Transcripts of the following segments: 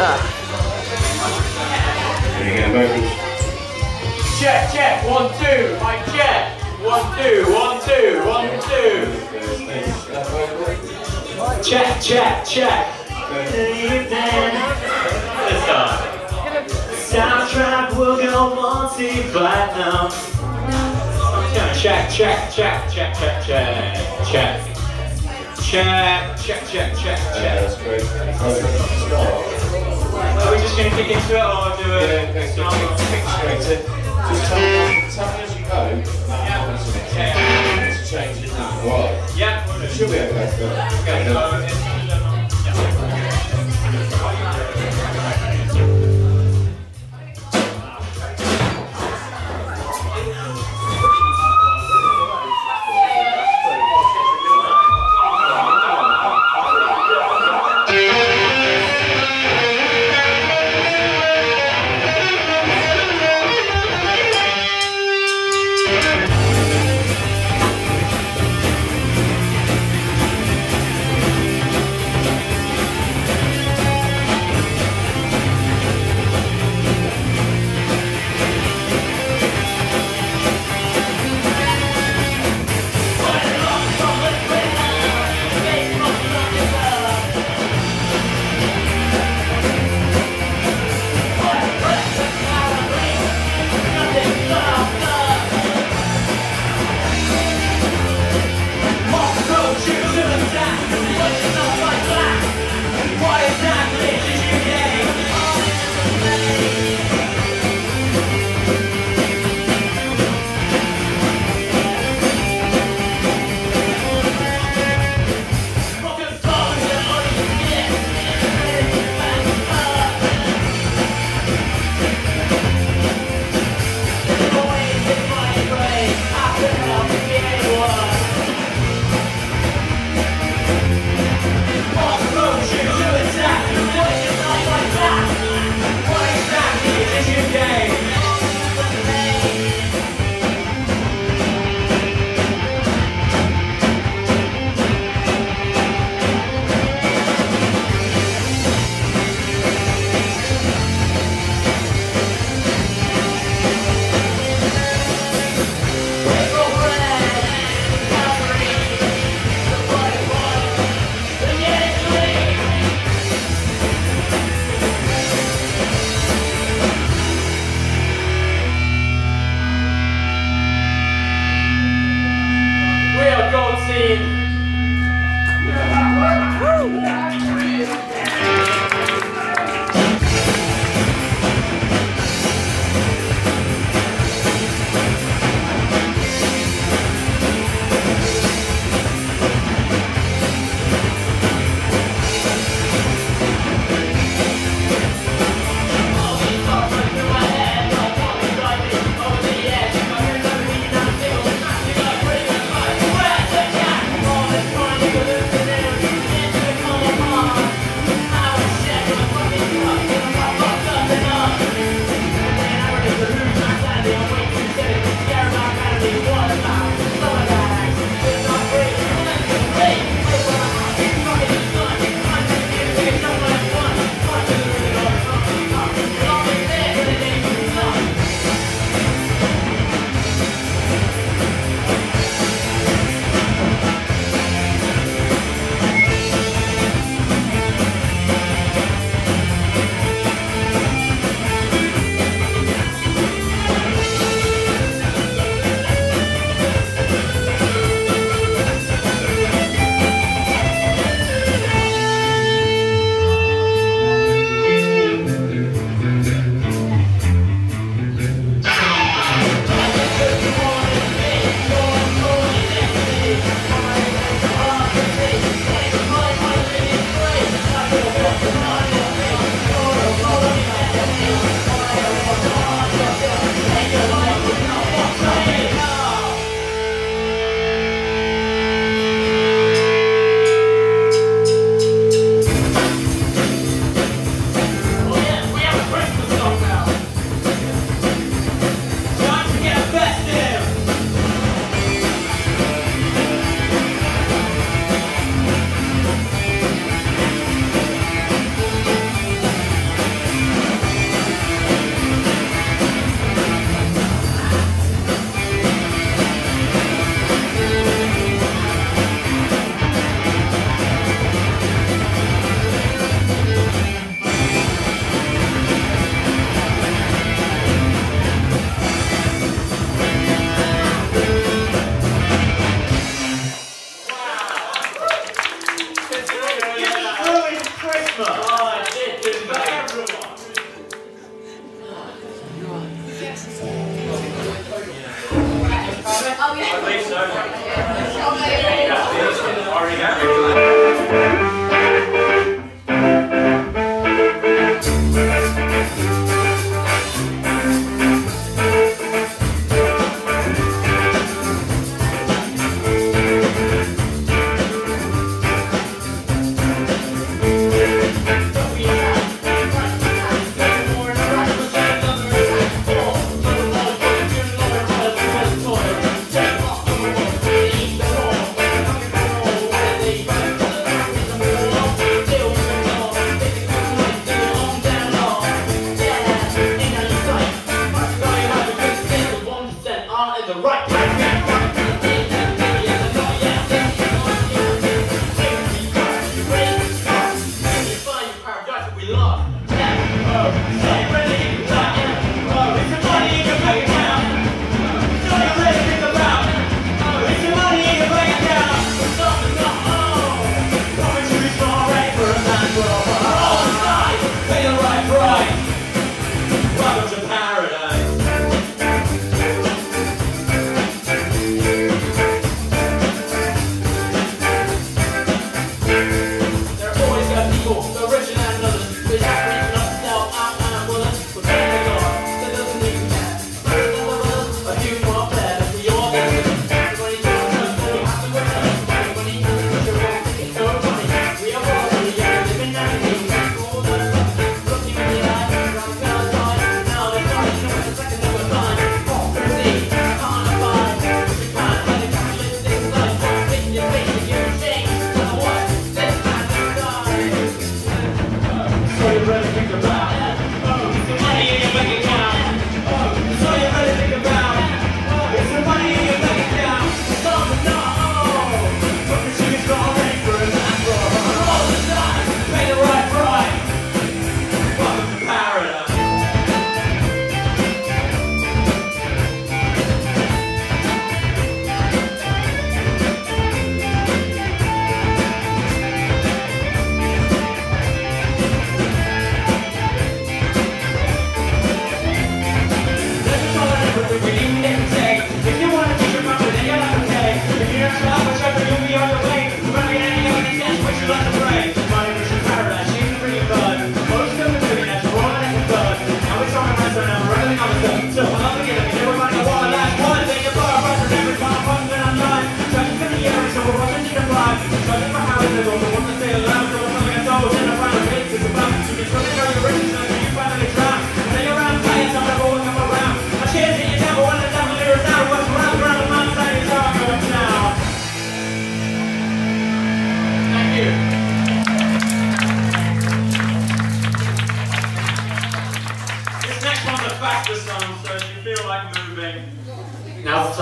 Check, check, 1, 2, mic check. 1, 2, 1, 2, 1, 2. Check, check, check. This time. Soundtrack will go multi-platinum. Check, check, check, check, check, check, check. Check, check, check, check, check. That's great. Are we just going to kick into it or do it? Kick straight in. Just tell me as you go. To change it now. Right. Yeah. It should be okay.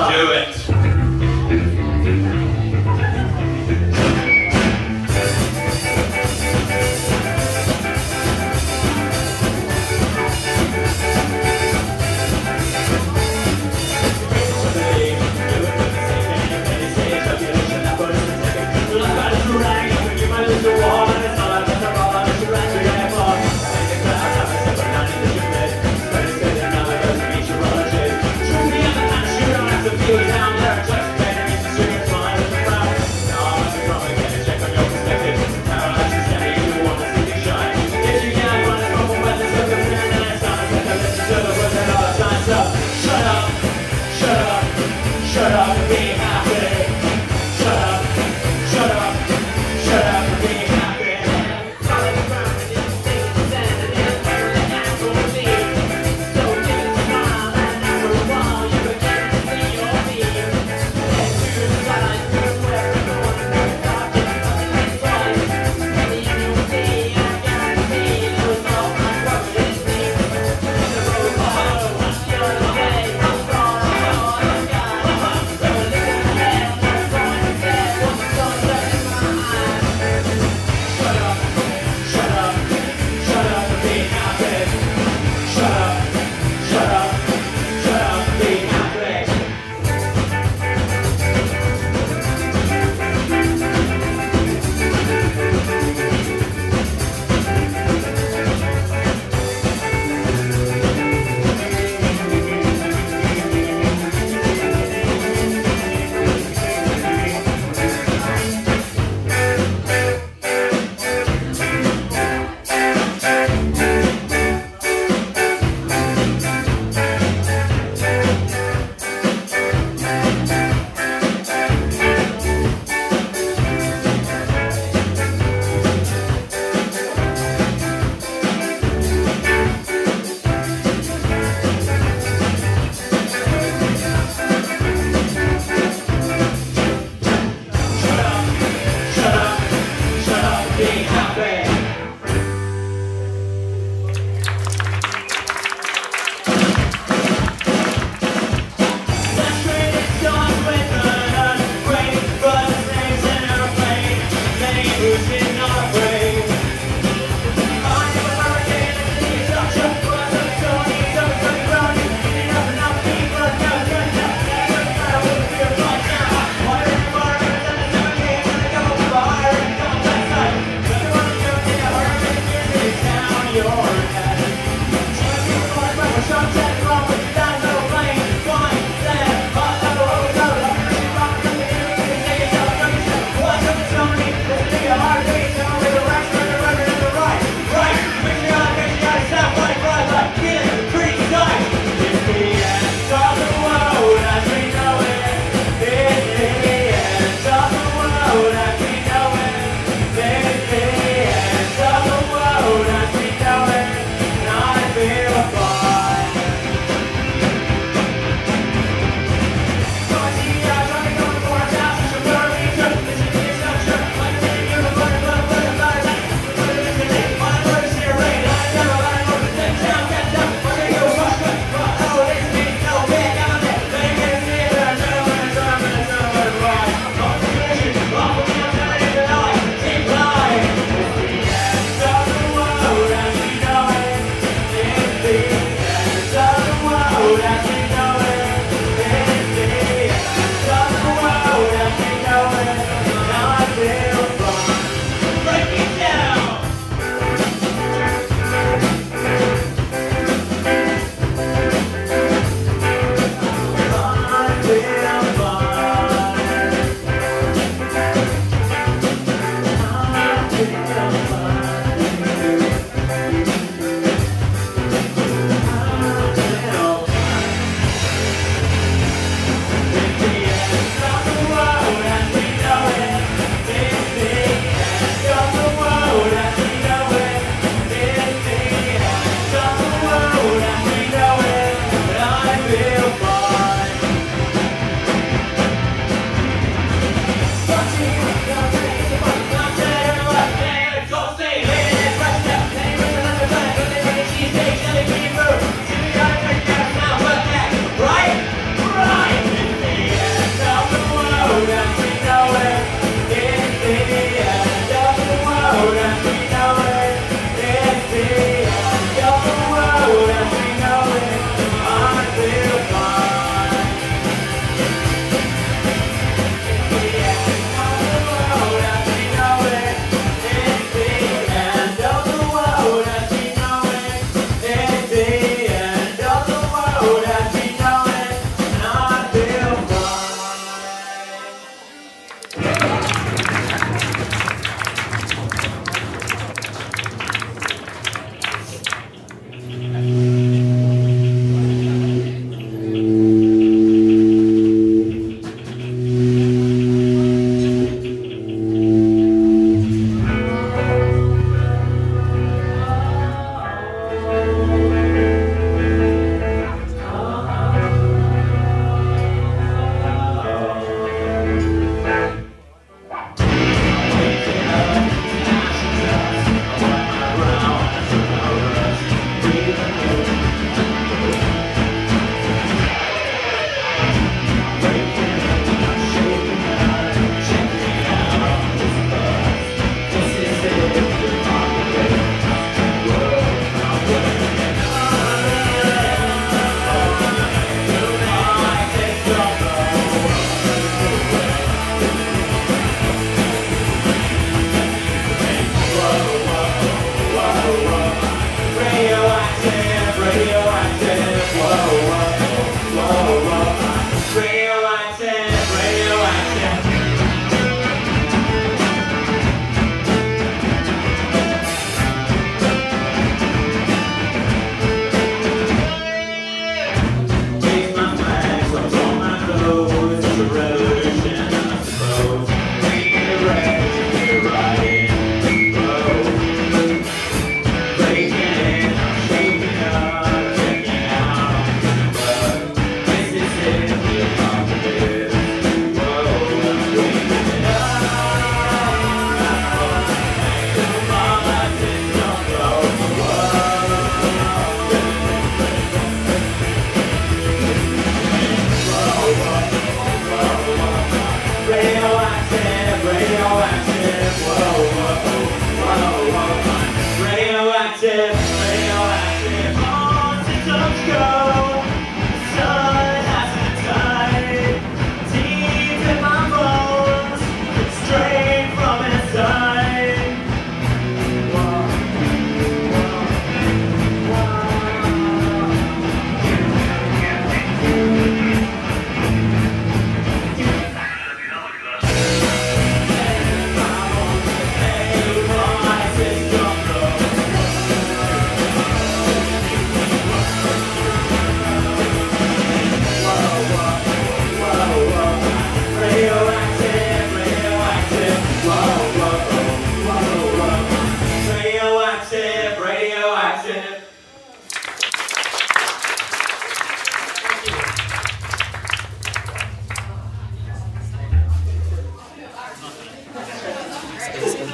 time. Do it. Down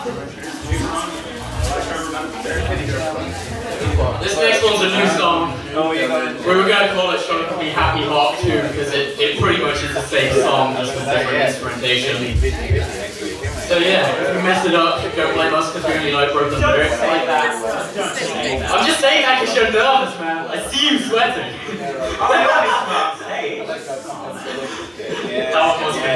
This next one's a new song. We were going to call it Showing to Be Happy Mark 2 because it pretty much is the same song, just with different instrumentation. So yeah, if we messed it up, don't blame us because we only like broken lyrics like that. I'm just saying that because you're nervous, man. I see you sweating. That one was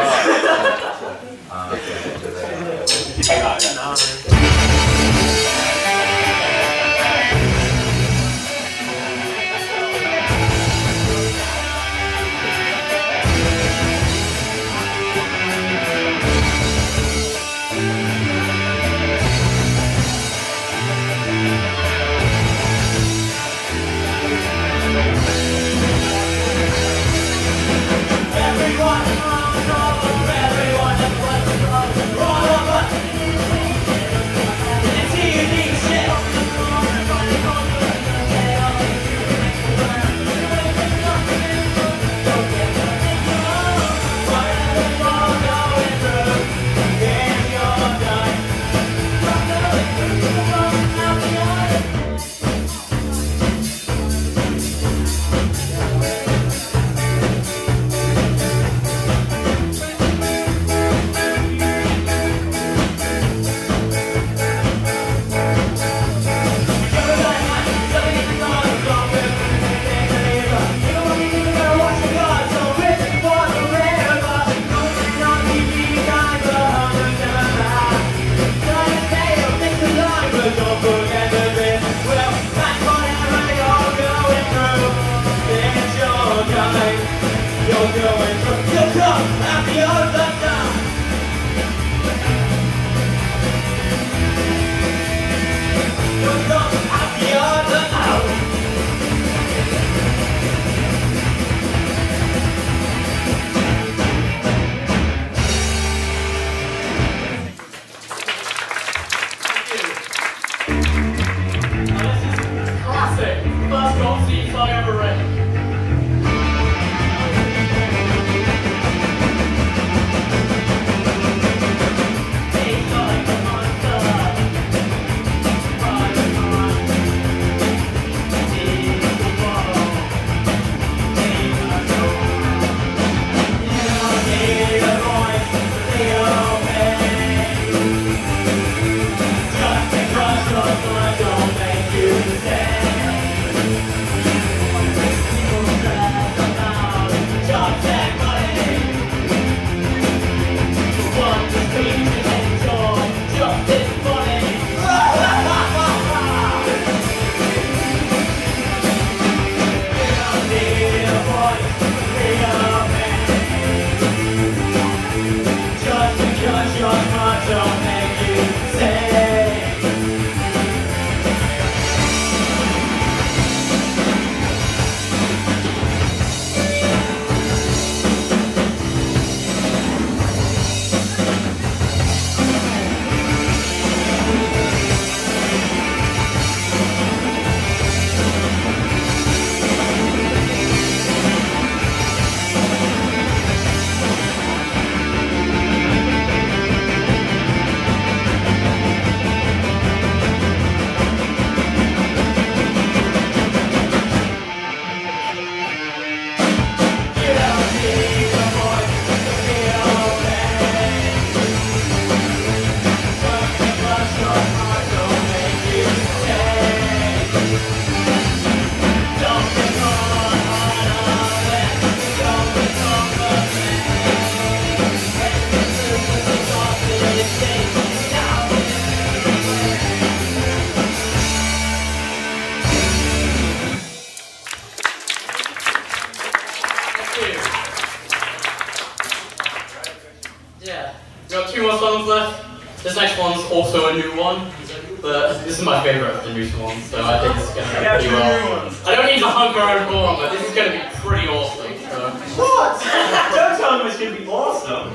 This next one's also a new one, but this is my favourite of the new ones, so I think this is going to go pretty well. I don't need to hunker around for one, but this is going to be pretty awesome. So. What? Don't tell them it's going to be awesome.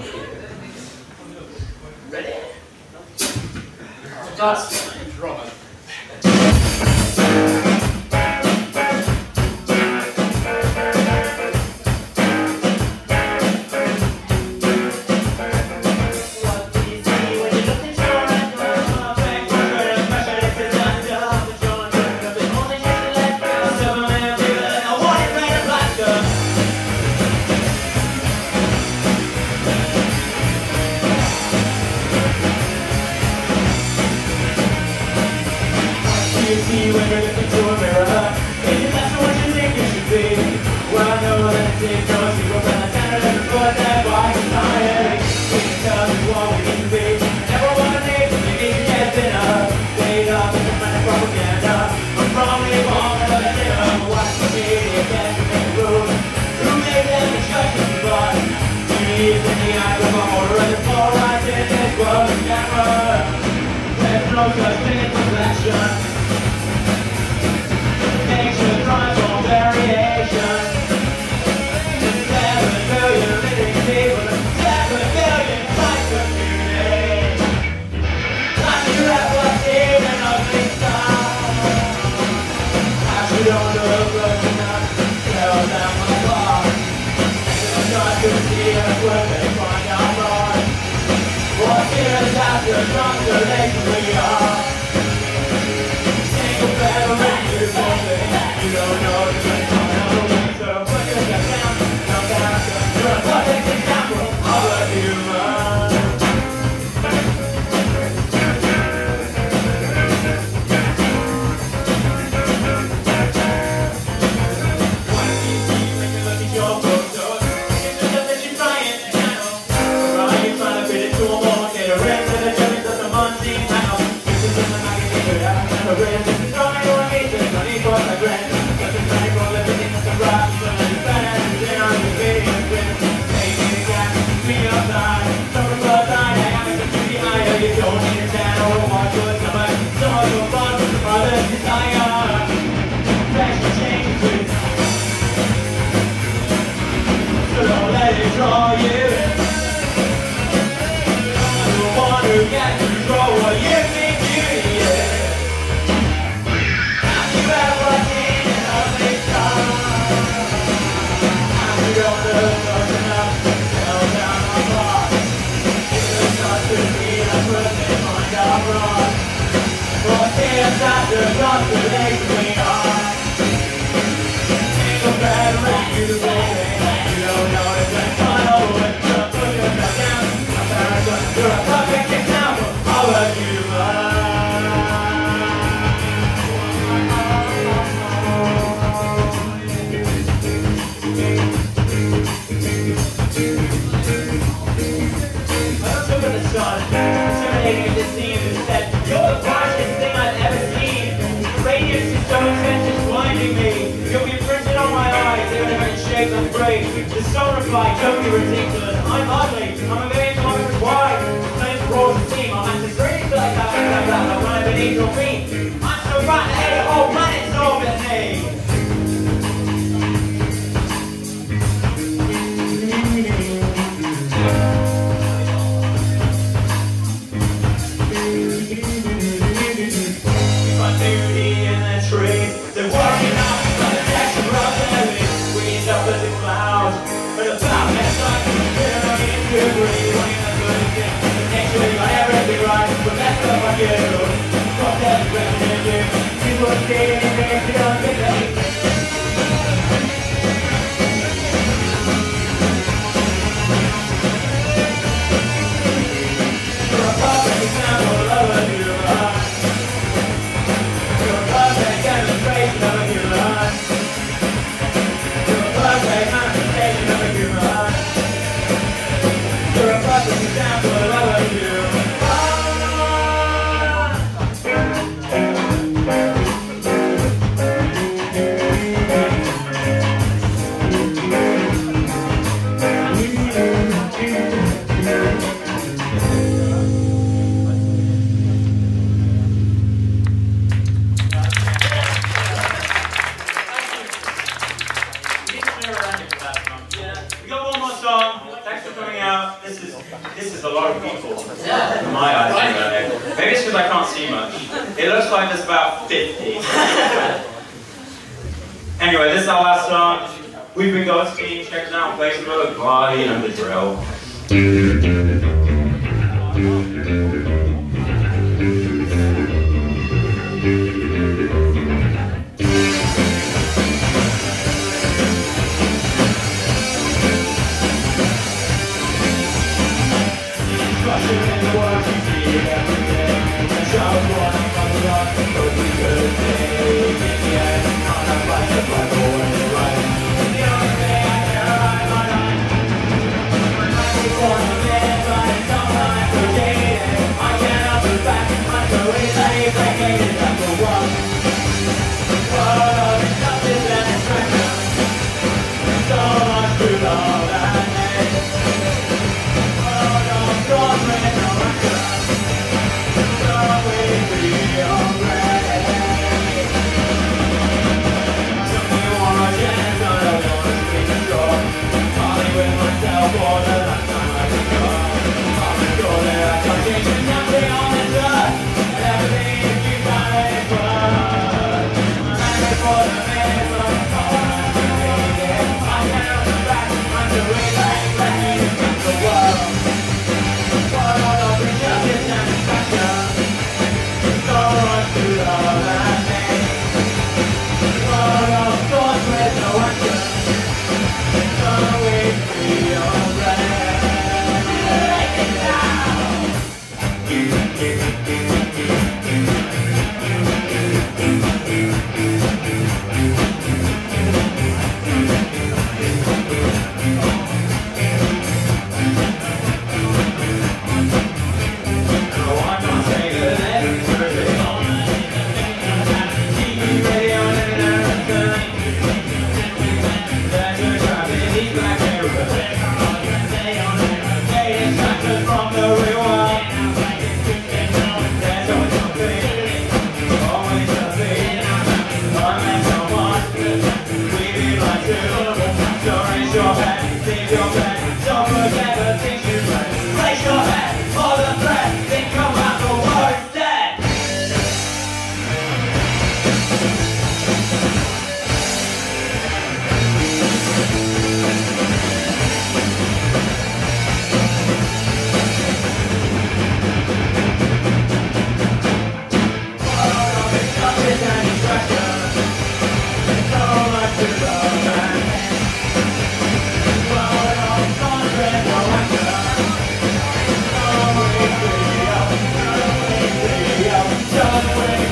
Ready? That's drama. What do you see when you look into your you look into a mirror, is it less than what you think you should be? Well, I know that it takes no secret, but I stand at every foot that walks society. We can tell you what we need to be. Everyone needs to get thinner. Laid up in the kind of propaganda. I'm probably wrong, but I think I'm watching the media again to make rules. Who made them instructions, but he's in the eye of a order and the polarized in this world of camera. There's no such thing as reflection. Nature thrives on variation. 7 billion living people, 7 billion types of community. Like you have what's in an ugly side. I don't look good enough. Tell them my heart. I'm not to see us when they find out right. What's here is after consolation we are. Single family, you don't know the good time. So put yourself down, come back. You're a perfect example of a human. Draw you in. I'm the one who gets to control what you think you need. Have you ever seen an ugly star? Have you don't look close enough to tell down my heart? It's not to be a person find out wrong. What's here after consolation we are. Single family, you baby. You don't know it's a tunnel with the put yourself down. You're a perfect example of a human. I don't look at the sun, discriminating this scene instead. You're the brightest thing I've ever seen. The radiance is so intense, it's blinding me. You'll be imprinted on my eyes, even if it's shaped of gray. The sonified, don't be ridiculous. I'm ugly, I'm a very tolerant wife. Playing the role of the team, I'm at the screen, like I'm running beneath your feet. I'm so right in the head, the whole planet's orbiting me. My beauty in the trees, they're working out like the texture of the heavens. We end up as a cloud, but about that time we're in degree. Running the good thing, actually got everything right, but that's what I do. Fuck that revenue, people are staying in there, they don't get that. You're a perfect example of a human. You're a perfect demonstration of a human. You're a perfect manifestation of a human. You're a perfect example of a human. This is a lot of people in my eyes. Maybe it's because I can't see much. It looks like there's about 50. Anyway, this is our last song. We've been ghosting, check it out on Facebook, blah, you know the drill. Every day, and I was running on the rock, but we could stay.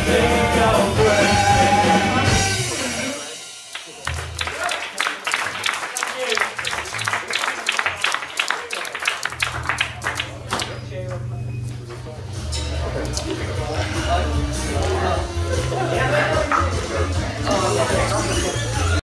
take a breath. Okay.